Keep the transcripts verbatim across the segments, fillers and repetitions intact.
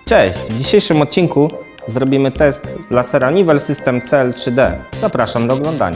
Cześć! W dzisiejszym odcinku zrobimy test lasera Nivel System C L trzy D. Zapraszam do oglądania.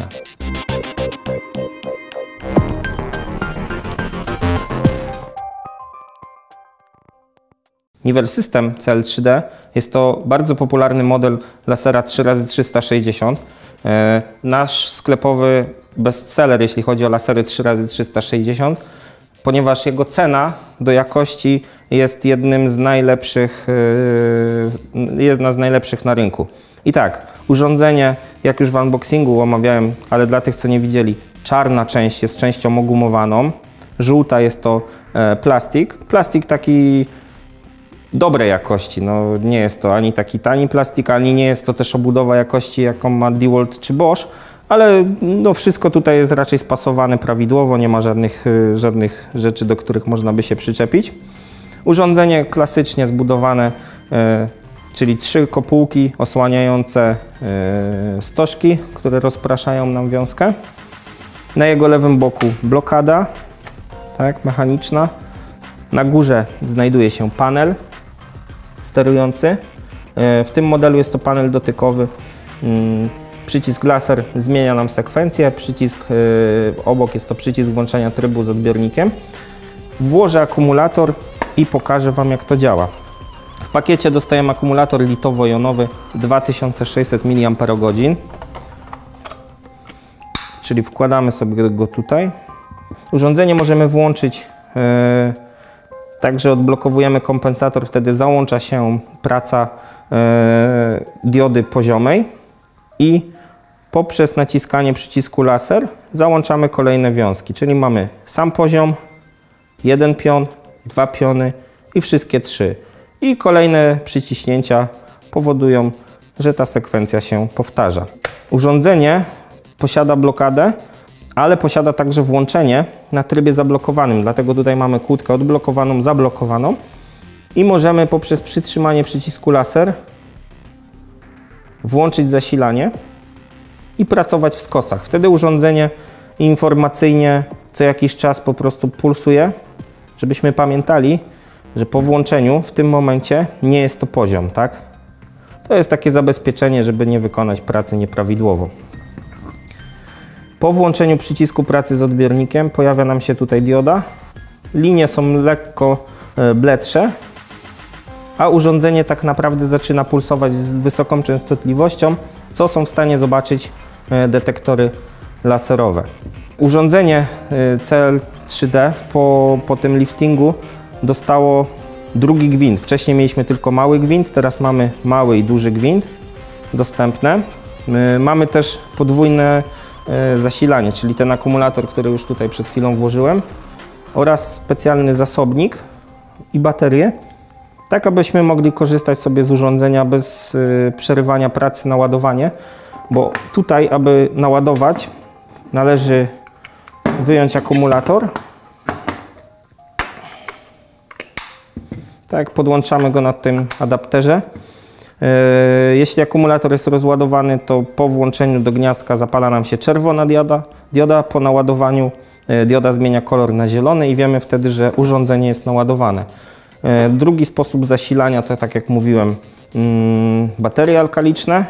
Nivel System C L trzy D jest to bardzo popularny model lasera trzy razy trzysta sześćdziesiąt. Nasz sklepowy bestseller, jeśli chodzi o lasery trzy razy trzysta sześćdziesiąt, ponieważ jego cena do jakości jest jednym z najlepszych, jedna z najlepszych na rynku. I tak, urządzenie, jak już w unboxingu omawiałem, ale dla tych, co nie widzieli, czarna część jest częścią ogumowaną, żółta jest to plastik. Plastik taki dobrej jakości, no nie jest to ani taki tani plastik, ani nie jest to też obudowa jakości, jaką ma DeWalt czy Bosch, ale no wszystko tutaj jest raczej spasowane prawidłowo, nie ma żadnych, żadnych rzeczy, do których można by się przyczepić. Urządzenie klasycznie zbudowane, e, czyli trzy kopułki osłaniające e, stożki, które rozpraszają nam wiązkę. Na jego lewym boku blokada, tak, mechaniczna. Na górze znajduje się panel sterujący. E, w tym modelu jest to panel dotykowy. Mm, Przycisk laser zmienia nam sekwencję, przycisk yy, obok jest to przycisk włączenia trybu z odbiornikiem. Włożę akumulator i pokażę Wam, jak to działa. W pakiecie dostajemy akumulator litowo-jonowy dwa tysiące sześćset miliamperogodzin, czyli wkładamy sobie go tutaj. Urządzenie możemy włączyć, yy, także odblokowujemy kompensator, wtedy załącza się praca yy, diody poziomej. I poprzez naciskanie przycisku laser załączamy kolejne wiązki, czyli mamy sam poziom, jeden pion, dwa piony i wszystkie trzy. I kolejne przyciśnięcia powodują, że ta sekwencja się powtarza. Urządzenie posiada blokadę, ale posiada także włączenie na trybie zablokowanym, dlatego tutaj mamy kłódkę odblokowaną, zablokowaną i możemy poprzez przytrzymanie przycisku laser włączyć zasilanie i pracować w skosach. Wtedy urządzenie informacyjnie co jakiś czas po prostu pulsuje, żebyśmy pamiętali, że po włączeniu w tym momencie nie jest to poziom, tak? To jest takie zabezpieczenie, żeby nie wykonać pracy nieprawidłowo. Po włączeniu przycisku pracy z odbiornikiem pojawia nam się tutaj dioda. Linie są lekko bledsze, a urządzenie tak naprawdę zaczyna pulsować z wysoką częstotliwością, co są w stanie zobaczyć detektory laserowe. Urządzenie C L trzy D po, po tym liftingu dostało drugi gwint. Wcześniej mieliśmy tylko mały gwint, teraz mamy mały i duży gwint dostępne. Mamy też podwójne zasilanie, czyli ten akumulator, który już tutaj przed chwilą włożyłem, oraz specjalny zasobnik i baterię, tak abyśmy mogli korzystać sobie z urządzenia bez y, przerywania pracy na ładowanie, bo tutaj, aby naładować, należy wyjąć akumulator. Tak, podłączamy go na tym adapterze. Y, jeśli akumulator jest rozładowany, to po włączeniu do gniazdka zapala nam się czerwona dioda. Dioda po naładowaniu y, dioda zmienia kolor na zielony i wiemy wtedy, że urządzenie jest naładowane. Drugi sposób zasilania to, tak jak mówiłem, baterie alkaliczne.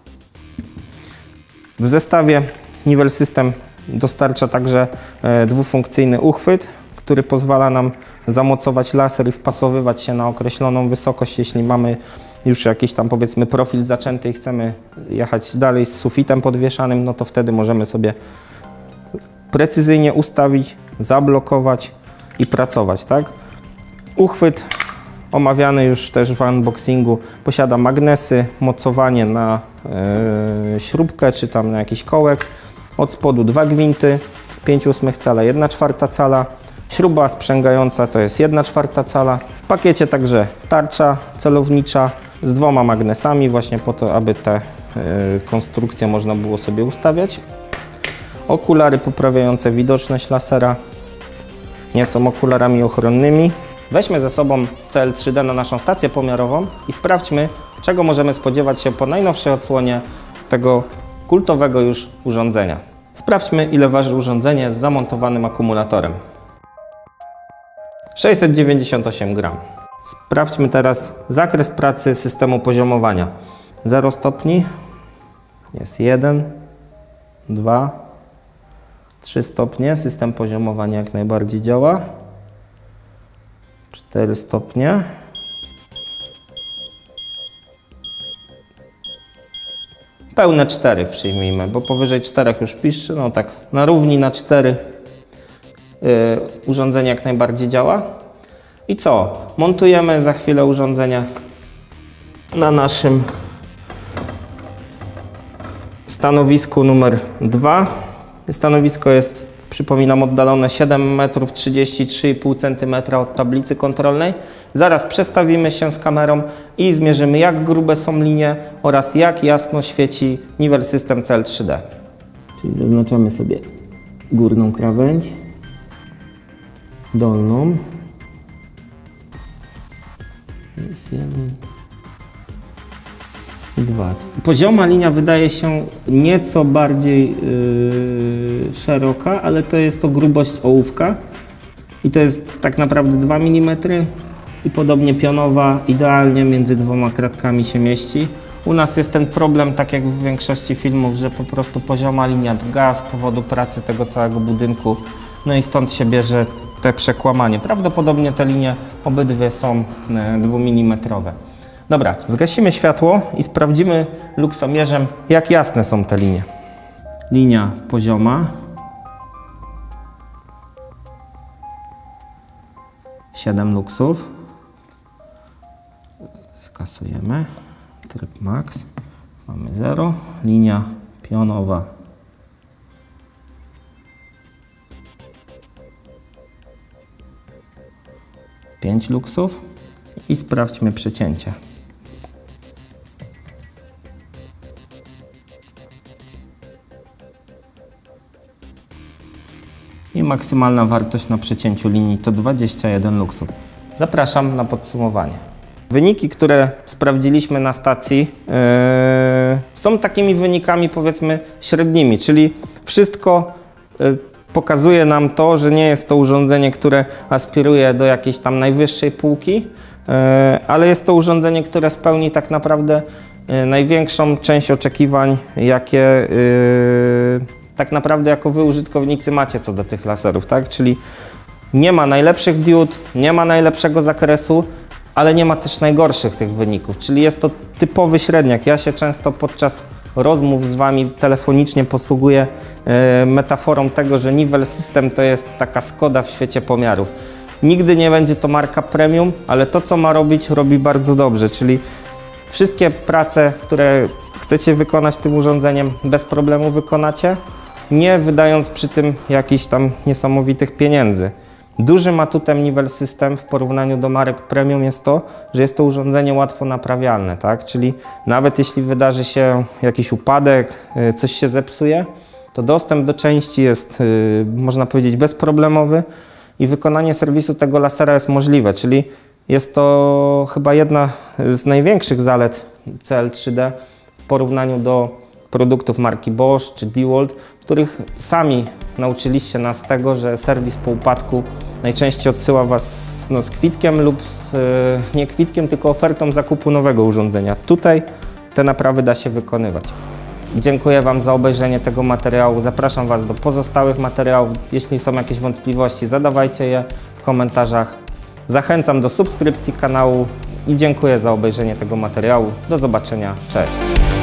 W zestawie Nivel System dostarcza także dwufunkcyjny uchwyt, który pozwala nam zamocować laser i wpasowywać się na określoną wysokość. Jeśli mamy już jakiś tam, powiedzmy, profil zaczęty i chcemy jechać dalej z sufitem podwieszanym, no to wtedy możemy sobie precyzyjnie ustawić, zablokować i pracować, tak? Uchwyt omawiany już też w unboxingu posiada magnesy, mocowanie na yy, śrubkę czy tam na jakiś kołek. Od spodu dwa gwinty, pięć ósmych cala, jedna czwarta cala. Śruba sprzęgająca to jest jedna czwarta cala. W pakiecie także tarcza celownicza z dwoma magnesami właśnie po to, aby te yy, konstrukcje można było sobie ustawiać. Okulary poprawiające widoczność lasera. Nie są okularami ochronnymi. Weźmy ze sobą C L trzy D na naszą stację pomiarową i sprawdźmy, czego możemy spodziewać się po najnowszej odsłonie tego kultowego już urządzenia. Sprawdźmy, ile waży urządzenie z zamontowanym akumulatorem. sześćset dziewięćdziesiąt osiem gramów. Sprawdźmy teraz zakres pracy systemu poziomowania. zero stopni, jest jeden, dwa, trzy stopnie, system poziomowania jak najbardziej działa, cztery stopnie, pełne cztery przyjmijmy, bo powyżej czterech już piszczy, no tak na równi na cztery yy, urządzenie jak najbardziej działa. I co? Montujemy za chwilę urządzenie na naszym stanowisku numer dwa. Stanowisko jest, przypominam, oddalone siedem metrów trzydzieści trzy i pół centymetra od tablicy kontrolnej. Zaraz przestawimy się z kamerą i zmierzymy, jak grube są linie oraz jak jasno świeci Nivel System C L trzy D. Czyli zaznaczamy sobie górną krawędź, dolną. Jest jeden, dwa. Pozioma linia wydaje się nieco bardziej yy, szeroka, ale to jest to grubość ołówka i to jest tak naprawdę dwa milimetry i podobnie pionowa idealnie między dwoma kratkami się mieści. U nas jest ten problem, tak jak w większości filmów, że po prostu pozioma linia drga z powodu pracy tego całego budynku, no i stąd się bierze te przekłamanie. Prawdopodobnie te linie obydwie są dwumilimetrowe. Dobra, zgasimy światło i sprawdzimy luksomierzem, jak jasne są te linie. Linia pozioma. siedem luksów. Skasujemy. Tryb max. Mamy zero. Linia pionowa. pięć luksów i sprawdźmy przecięcie. I maksymalna wartość na przecięciu linii to dwadzieścia jeden luksów. Zapraszam na podsumowanie. Wyniki, które sprawdziliśmy na stacji, yy, są takimi wynikami, powiedzmy, średnimi, czyli wszystko yy, pokazuje nam to, że nie jest to urządzenie, które aspiruje do jakiejś tam najwyższej półki, ale jest to urządzenie, które spełni tak naprawdę największą część oczekiwań, jakie tak naprawdę jako wy użytkownicy macie co do tych laserów, tak? Czyli nie ma najlepszych diod, nie ma najlepszego zakresu, ale nie ma też najgorszych tych wyników, czyli jest to typowy średniak. Ja się często podczas rozmów z wami telefonicznie posługuję e, metaforą tego, że Nivel System to jest taka Skoda w świecie pomiarów. Nigdy nie będzie to marka premium, ale to, co ma robić, robi bardzo dobrze, czyli wszystkie prace, które chcecie wykonać tym urządzeniem, bez problemu wykonacie, nie wydając przy tym jakichś tam niesamowitych pieniędzy. Dużym atutem Nivel System w porównaniu do marek premium jest to, że jest to urządzenie łatwo naprawialne, tak? Czyli nawet jeśli wydarzy się jakiś upadek, coś się zepsuje, to dostęp do części jest, można powiedzieć, bezproblemowy i wykonanie serwisu tego lasera jest możliwe, czyli jest to chyba jedna z największych zalet C L trzy D w porównaniu do produktów marki Bosch czy DeWalt, których sami nauczyliście nas tego, że serwis po upadku najczęściej odsyła was no, z kwitkiem lub z, nie kwitkiem, tylko ofertą zakupu nowego urządzenia. Tutaj te naprawy da się wykonywać. Dziękuję wam za obejrzenie tego materiału. Zapraszam was do pozostałych materiałów. Jeśli są jakieś wątpliwości, zadawajcie je w komentarzach. Zachęcam do subskrypcji kanału i dziękuję za obejrzenie tego materiału. Do zobaczenia. Cześć!